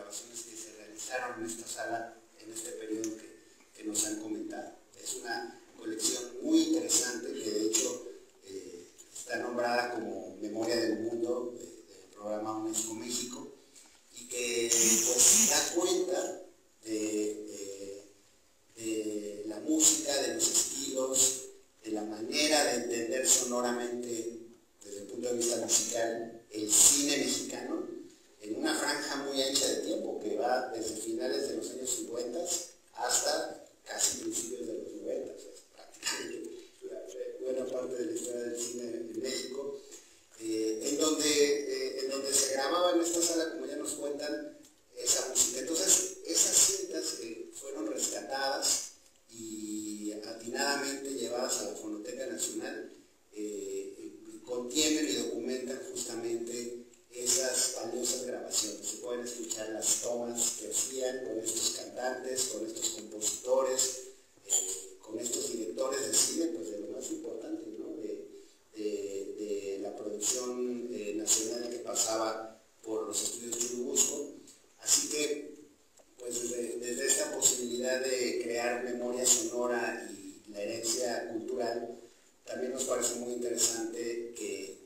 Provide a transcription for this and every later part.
grabaciones que se realizaron en esta sala en este periodo que nos han comentado. Es una colección muy interesante que de hecho está nombrada como Memoria del Mundo del programa UNESCO México y que pues da cuenta de la música, de los estilos, de la manera de entender sonoramente desde el punto de vista musical el cine mexicano en una franja muy ancha de tiempo que va desde finales de los años 50 hasta casi principios de los 90, prácticamente buena parte de la historia del cine en México, en donde se grababa en esta sala, como ya nos cuentan, esa música. Entonces, esas cintas fueron rescatadas y atinadamente llevadas a la Fonoteca Nacional, contienen y documentan justamente esas valiosas grabaciones. Se pueden escuchar las tomas que hacían con estos cantantes, con estos compositores, con estos directores de cine, pues de lo más importante, ¿no? de la producción nacional que pasaba por los estudios Churubusco. Así que, pues desde esta posibilidad de crear memoria sonora y la herencia cultural, también nos parece muy interesante que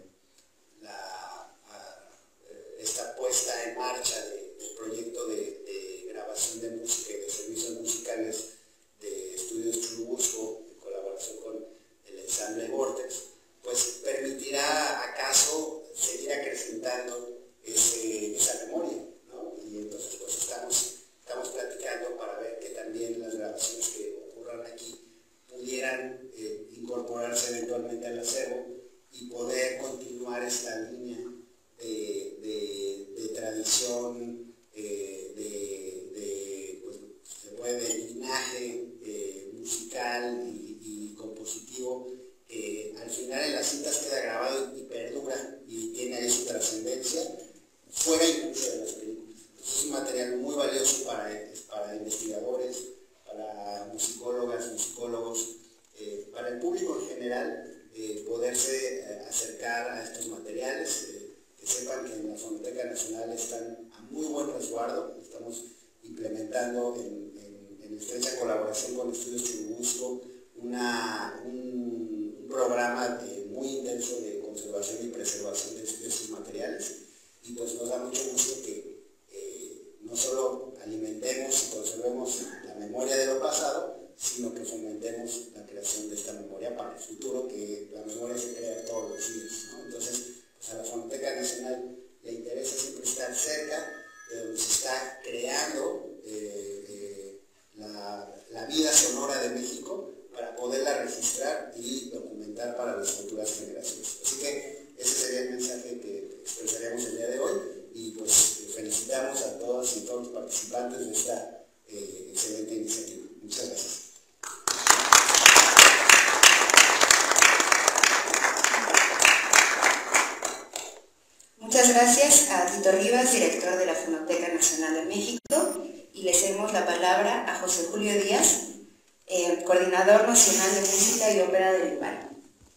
esta puesta en marcha del proyecto de grabación de música y de servicios musicales de Estudios Churubusco, en colaboración con el ensamble Vortex, pues permitirá acaso seguir acrecentando esa memoria, ¿no? Y entonces pues estamos platicando para ver que también las grabaciones que ocurran aquí pudieran incorporarse eventualmente al acervo y poder continuar esta línea de tradición, pues, se puede, de linaje musical y compositivo, que al final en las cintas queda grabado y perdura y tiene ahí su trascendencia, fuera incluso de las películas. Es un material muy valioso para investigadores, para musicólogas, musicólogos, para el público en general, poderse acercar a estos materiales, que sepan que en la Fonoteca Nacional están a muy buen resguardo. Estamos implementando en estrecha colaboración con Estudios Churubusco un programa muy intenso de conservación y preservación de estos materiales, y pues nos da mucho gusto que no solo alimentemos y conservemos la memoria de lo pasado, sino que fomentemos la creación de esta memoria para el futuro, que la memoria se crea todos los días, ¿no? Entonces, pues a la Fonoteca Nacional le interesa siempre estar cerca de donde se está creando la vida sonora de México, para poderla registrar y documentar para las futuras generaciones. Así que ese sería el mensaje que expresaríamos el día de hoy, y pues felicitamos a todas y todos los participantes de esta excelente iniciativa. Muchas gracias. Muchas gracias a Tito Rivas, director de la Fonoteca Nacional de México, y le cedemos la palabra a José Julio Díaz, coordinador nacional de música y ópera del IMBAL.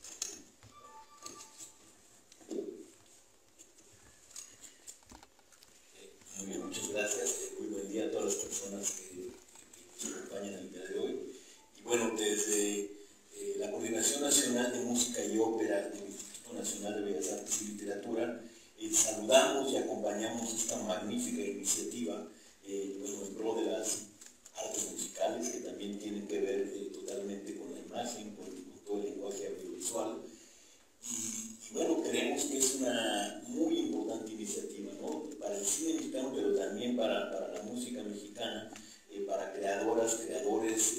Muy bien, muchas gracias. Muy buen día a todas las personas que nos acompañan el día de hoy. Y bueno, desde la Coordinación Nacional de Música y Ópera del Instituto Nacional de Bellas Artes y Literatura, saludamos y acompañamos esta magnífica iniciativa en pro de las artes musicales, que también tienen que ver totalmente con la imagen, con todo el lenguaje audiovisual. Y bueno, creemos que es una muy importante iniciativa, ¿no? Para el cine mexicano, pero también para la música mexicana, para creadoras, creadores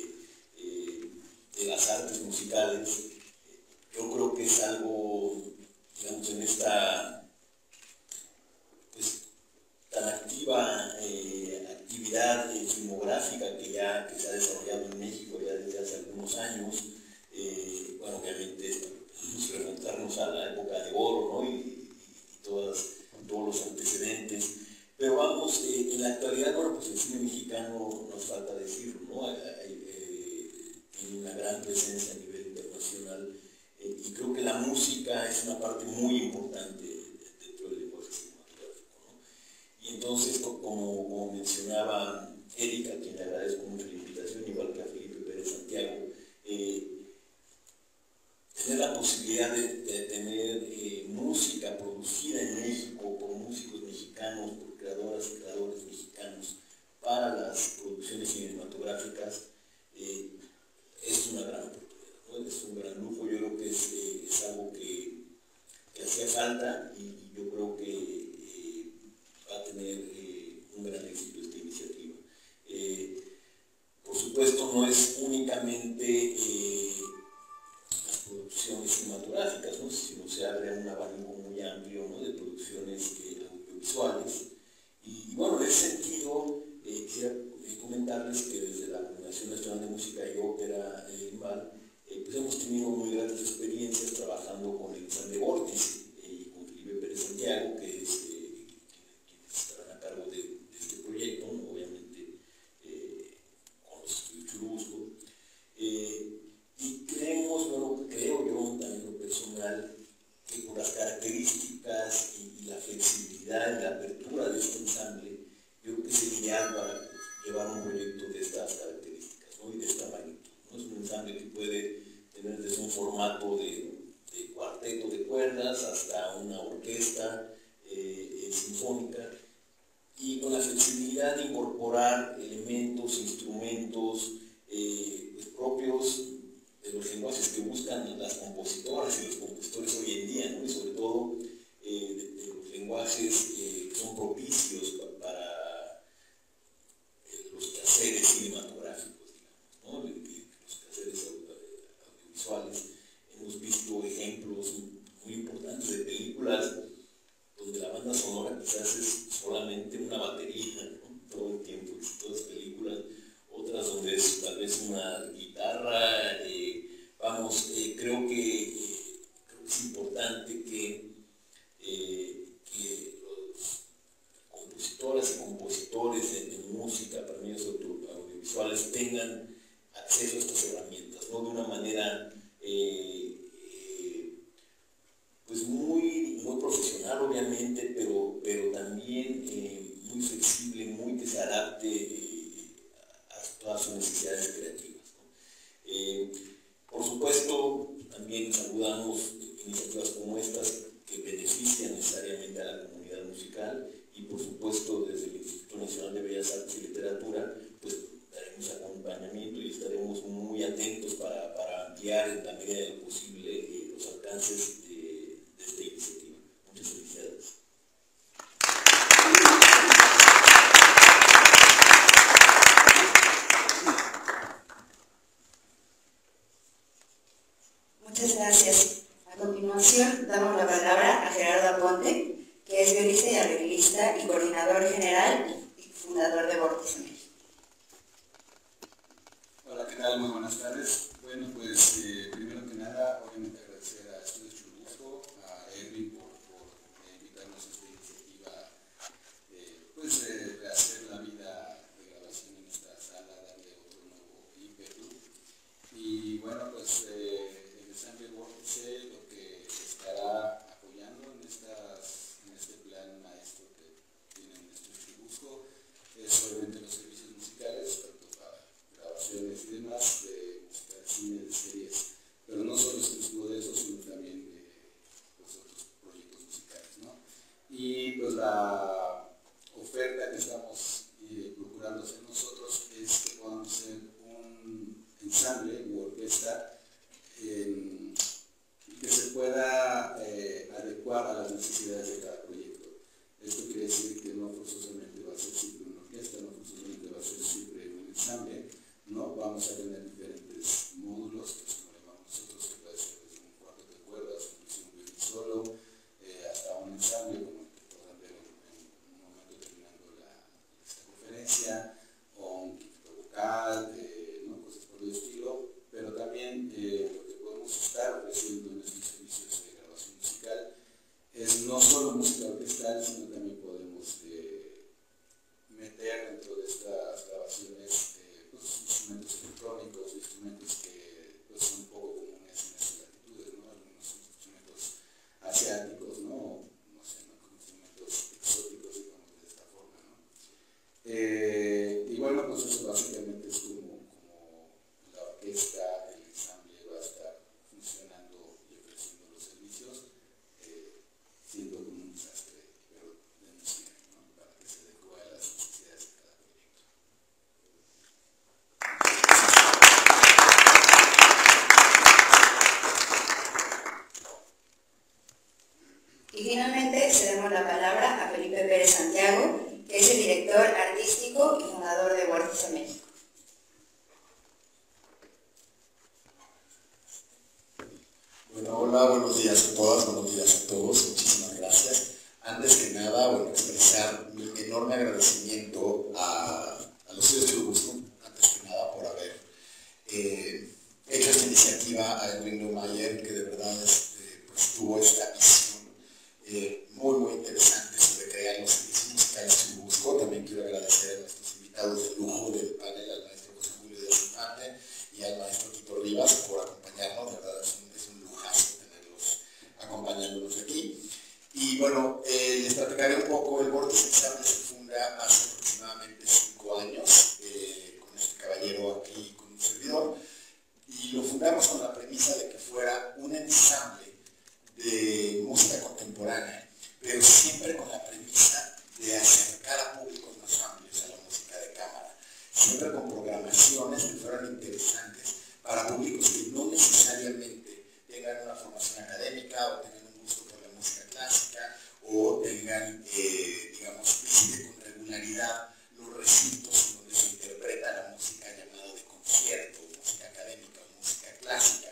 de las artes musicales. Yo creo que es algo, digamos, en esta pues tan activa actividad filmográfica que se ha desarrollado en México ya desde hace algunos años. Bueno, obviamente remontarnos a la época de oro, ¿no? y todos los antecedentes, pero vamos, en la actualidad, bueno, pues el cine mexicano, nos falta decirlo, ¿no? Tiene una gran presencia a nivel internacional, y creo que la música es una parte muy importante dentro del lenguaje cinematográfico, ¿no? Y Entonces, como mencionaba Erika, a quien le agradezco mucho la invitación, igual que a Felipe Pérez Santiago, tener la posibilidad de tener música producida en México por músicos mexicanos, por creadoras y creadores mexicanos para las producciones cinematográficas, es una gran oportunidad, ¿no? Es un gran lujo. Yo creo que es algo que hacía falta, y yo creo que va a tener un gran éxito esta iniciativa. Por supuesto, no es únicamente las producciones cinematográficas, ¿no?, sino se abre un abanico muy amplio, ¿no?, de producciones audiovisuales. Y bueno, en ese sentido, quisiera comentarles que desde la Coordinación Nacional de Música y Ópera INVAL, pues hemos tenido muy grandes experiencias trabajando con el Ensamble Vórtice y con Felipe Pérez Santiago, que es quienes estarán a cargo de este proyecto, ¿no?, obviamente con los estudios Churubusco. Y creemos, bueno, creo yo también en lo personal, que por las características y la flexibilidad y la apertura de este ensamble, yo creo que es ideal para llevar un proyecto de estas características, ¿no?, y de esta magnitud, ¿no? Es un ensamble que puede tener desde un formato de cuarteto de cuerdas hasta una orquesta sinfónica, y con la flexibilidad de incorporar elementos, instrumentos pues propios de los lenguajes que buscan las compositoras y los compositores hoy en día, ¿no?, y sobre todo de los lenguajes que son propicios para los quehaceres cinematográficos, digamos, ¿no?, los quehaceres audiovisuales. Hemos visto ejemplos muy importantes de películas donde la banda sonora quizás es solamente una batería, ¿no?, todo el tiempo, en todas las películas, otras donde es tal vez una guitarra. Creo que es importante que los compositoras y compositores en música para medios audiovisuales tengan acceso a estas herramientas, ¿no?, de una manera pues muy profesional, obviamente, pero también muy flexible, muy que se adapte a todas sus necesidades creativas, ¿no? Por supuesto, también saludamos iniciativas como estas que benefician necesariamente a la comunidad musical, y por supuesto desde el Instituto Nacional de Bellas Artes y Literatura pues daremos acompañamiento y estaremos muy atentos para ampliar en la medida de lo posible los alcances de esta iniciativa. Muchas felicidades. Muchas gracias. A continuación, damos la palabra a Gerardo Aponte, que es violista y arreglista y coordinador general y fundador de Vórtice México. Hola, ¿qué tal? Muy buenas tardes. Bueno, pues primero que nada, obviamente agradecer a Estudios Churubusco, a Erwin por invitarnos a esta iniciativa, pues de hacer la vida de grabación en esta sala, darle otro nuevo ímpetu. Y bueno, pues el ensamble Vórtice lo que estará apoyando en este plan maestro que tiene Estudios Churubusco es obviamente los servicios musicales, tanto para grabaciones y demás, de música de cine, de series, pero no solo exclusivo de eso, sino también de pues, otros proyectos musicales, ¿no? Y pues la oferta que estamos procurando hacer nosotros es que podamos ser un ensamble u orquesta que se pueda adecuar a las necesidades de cada proyecto. Esto quiere decir que no forzosamente va a ser siempre una orquesta, no forzosamente va a ser siempre un ensamble, ¿no? Vamos a tener diferentes módulos, que es como le llamamos nosotros, que puede ser desde un cuarto de cuerdas, incluso un violín solo, hasta un ensamble, como podrán ver en un momento terminando esta conferencia, Vórtice México. Bueno, hola, buenos días a todas, buenos días a todos, muchísimas gracias. Antes que nada, bueno, expresar mi enorme agradecimiento a los estudios Churubusco, antes que nada, por haber hecho esta iniciativa, a Edwin Neumayer, que de verdad pues, tuvo esta visión muy interesante sobre crear los servicios musicales Churubusco. También quiero agradecer a nuestros invitados de lujo del panel, al maestro José Julio Díaz Infante y al maestro Tito Rivas por acompañarnos, de verdad es un lujazo tenerlos acompañándonos aquí. Y bueno, les platicaré un poco. El Vórtice Ensamble se funda hace aproximadamente 5 años, con este caballero aquí, con un servidor, y lo fundamos con la premisa de que fuera un ensamble de música contemporánea, pero siempre con la premisa de acercar a públicos más amplios a la música de cámara, siempre con programaciones que fueran interesantes para públicos que no necesariamente tengan una formación académica o tengan un gusto por la música clásica o tengan, digamos, visiten con regularidad los recintos donde se interpreta la música llamada de concierto, música académica o música clásica.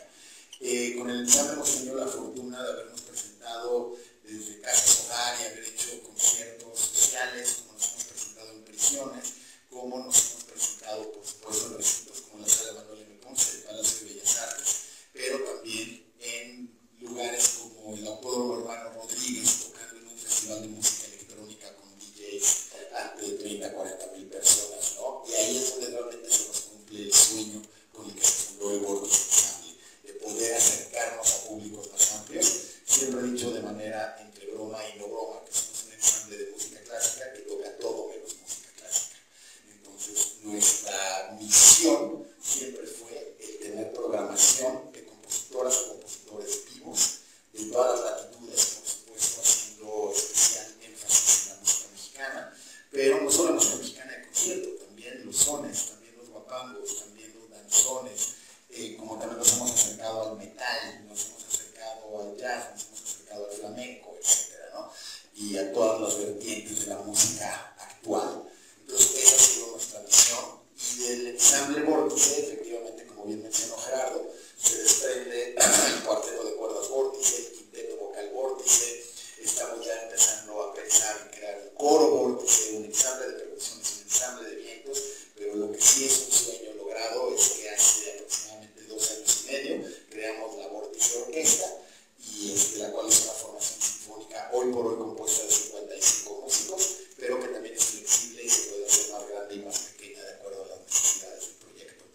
Con el ensamble hemos tenido la fortuna de habernos presentado desde casas hogar y haber hecho conciertos sociales, como nos hemos presentado en prisiones, como nos hemos presentado, por supuesto, en recintos como la Sala Manuel M. Ponce, el Palacio de Bellas Artes, pero también en lugares como el Autódromo Hermano Rodríguez, tocando en un festival de música electrónica con DJs ante 30, 40 mil personas, ¿no? Y ahí es donde realmente se nos cumple el sueño con el que se fundó el Vórtice Ensamble, de poder acercarnos a públicos más amplios. Siempre he dicho de manera entre broma y no broma que somos un ensamble de música clásica que toca todo menos música clásica. Entonces, nuestra misión siempre fue el tener programación de compositoras o compositores vivos de todas las latitudes, por supuesto, haciendo especial énfasis en la música mexicana, pero no solo la música mexicana de concierto, también los sones, también los guapangos, también los danzones, como también nos hemos acercado al metal, nos hemos acercado al jazz, nos hemos acercado al flamenco, etcétera, ¿no? Y a todas las vertientes de la música actual. Entonces, esa ha sido nuestra misión. Y del ensamble Vórtice, efectivamente, como bien mencionó Gerardo, se desprende el cuarteto de cuerdas Vórtice, el quinteto vocal Vórtice. Estamos ya empezando a pensar en crear un coro Vórtice, un ensamble de percusiones, un ensamble de vientos, pero lo que sí es un sueño logrado es que hace aproximadamente 2 años y medio creamos la Vórtice Orquesta, y la cual es una formación sinfónica hoy por hoy compuesta de 55 músicos, pero que también es flexible y se puede hacer más grande y más pequeña de acuerdo a las necesidades del proyecto.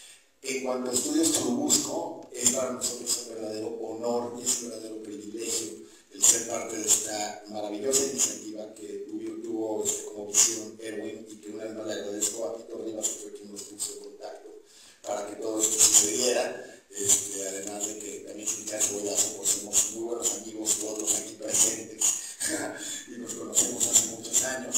En cuanto a Estudios Churubusco, es para nosotros un verdadero honor y es un verdadero privilegio el ser parte de esta maravillosa iniciativa que tuvo como visión Erwin, y que una vez más le agradezco a Tito Rivas, que fue quien nos puso en contacto para que todo esto sucediera. Además de que también sin caso Boyazo, pues somos muy buenos amigos todos aquí presentes y nos conocemos hace muchos años.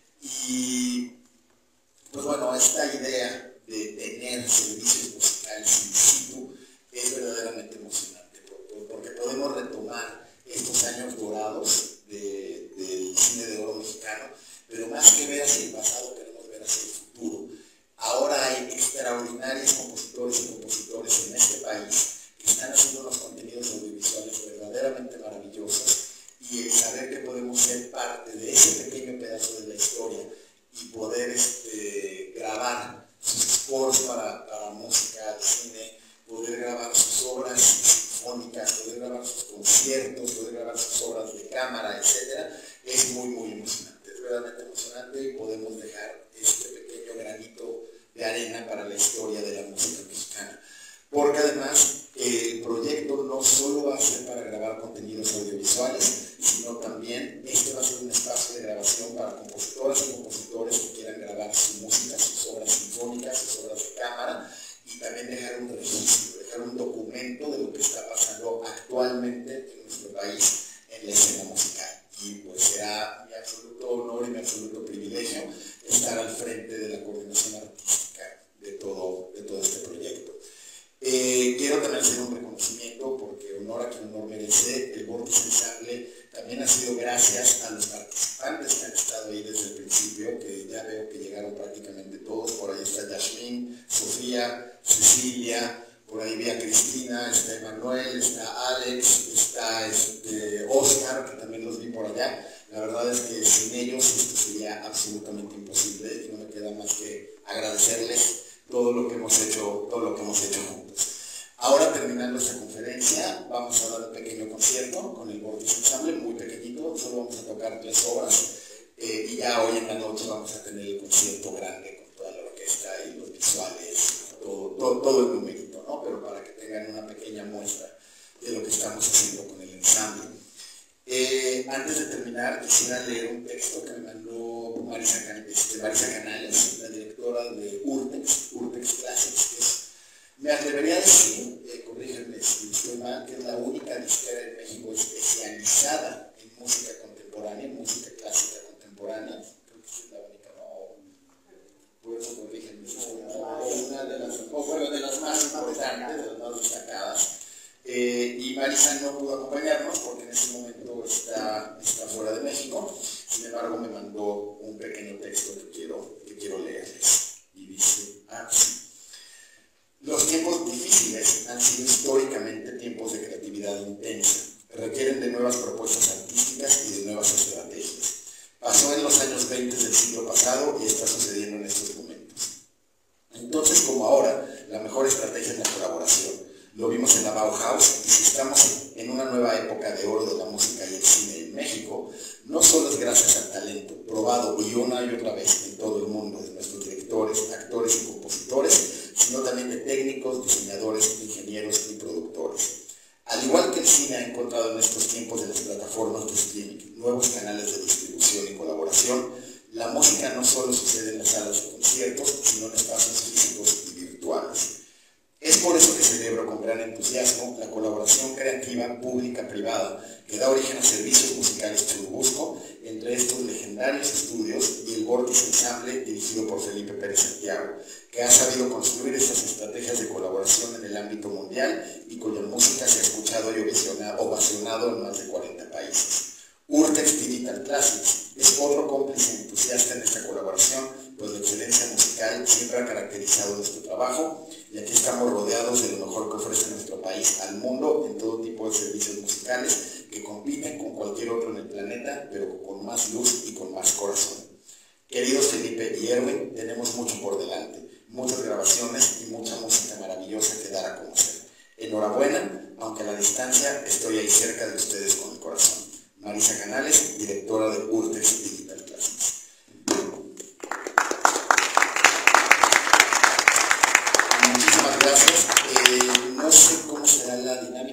Y pues bueno, esta idea de tener servicios musicales in situ es verdaderamente emocionante, porque podemos retomar estos años dorados del cine de oro mexicano, pero más que ver hacia el pasado, queremos ver hacia el futuro. Ahora hay extraordinarios compositores y compositores en este país que están haciendo unos contenidos audiovisuales verdaderamente maravillosos, y el saber que podemos ser parte de ese pequeño pedazo de la historia y poder grabar sus scores para música, cine, poder grabar sus obras sinfónicas, poder grabar sus conciertos, poder grabar sus obras de cámara, etc., es muy emocionante, es realmente emocionante, y podemos dejar este pequeño granito de arena para la historia de la música mexicana. Porque además el proyecto no solo va a ser para grabar contenidos audiovisuales, sino también va a ser un espacio de grabación para compositoras y compositores que quieran grabar su música, sus obras sinfónicas, sus obras de cámara, y también dejar un registro, dejar un documento de lo que está pasando actualmente en nuestro país en la escena musical. Y pues será mi absoluto honor y mi absoluto privilegio estar al frente de la coordinación artística de todo este proyecto. Quiero también hacer un reconocimiento, porque honor a quien honor merece. El Vórtice Ensamble también ha sido gracias a los participantes que han estado ahí desde el principio, que ya veo que llegaron prácticamente todos. Por ahí está Yasmín, Sofía, Cecilia, por ahí vi a Cristina, está Emanuel, está Alex, está Oscar, que también los vi por allá. La verdad es que sin ellos esto sería absolutamente imposible y no me queda más que agradecerles todo lo que hemos hecho juntos. Ahora, terminando esta conferencia, vamos a dar un pequeño concierto con el Vortex Ensemble, muy pequeñito, solo vamos a tocar 3 obras y ya hoy en la noche vamos a tener el concierto grande con toda la orquesta y los visuales, todo el numerito, ¿no? Pero para que tengan una pequeña muestra de lo que estamos haciendo con el ensamble. Antes de terminar, quisiera leer un texto que me mandó Marisa Canales, la directora de Urtex Classics, que es, me atrevería a decir, corrígeme si estoy mal, que es la única disquera en México especializada en música contemporánea, en música clásica contemporánea. Creo que es la única, no, por eso corrígeme, una de las más importantes, de las más destacadas. Y Marisa no pudo acompañarnos porque en este momento está fuera de México. Sin embargo, me mandó un pequeño texto que quiero leerles. Y dice así: los tiempos difíciles han sido históricamente tiempos de creatividad intensa. Requieren de nuevas propuestas artísticas y de nuevas estrategias. Pasó en los años 20 del siglo pasado y está sucediendo en estos momentos. Entonces, como ahora, la mejor estrategia es la colaboración. Lo vimos en la Bauhaus, y si estamos en una nueva época de oro de la música y el cine en México, no solo es gracias al talento, probado y una y otra vez en todo el mundo, de nuestros directores, actores y compositores, sino también de técnicos, diseñadores, ingenieros y productores. Al igual que el cine ha encontrado en estos tiempos de las plataformas de streaming nuevos canales de distribución y colaboración, la música no solo sucede en las salas de conciertos, sino en espacios físicos y virtuales. Es por eso que celebro con gran entusiasmo la colaboración creativa pública-privada que da origen a servicios musicales Churubusco, entre estos legendarios estudios y el Vortex Ensemble dirigido por Felipe Pérez Santiago, que ha sabido construir estas estrategias de colaboración en el ámbito mundial y cuya música se ha escuchado y ovacionado en más de 40 países. Urtex Digital Classics es otro cómplice entusiasta en esta colaboración, pues la excelencia musical siempre ha caracterizado nuestro trabajo y aquí estamos rodeados de lo mejor que ofrece nuestro país al mundo en todo tipo de servicios musicales que compiten con cualquier otro en el planeta, pero con más luz y con más corazón. Queridos Felipe y Erwin, tenemos mucho por delante, muchas grabaciones y mucha música maravillosa que dar a conocer. Enhorabuena, aunque a la distancia estoy ahí cerca de ustedes con el corazón. Marisa Canales, directora de Urtex Digital Classics. Muchísimas gracias. No sé cómo será la dinámica.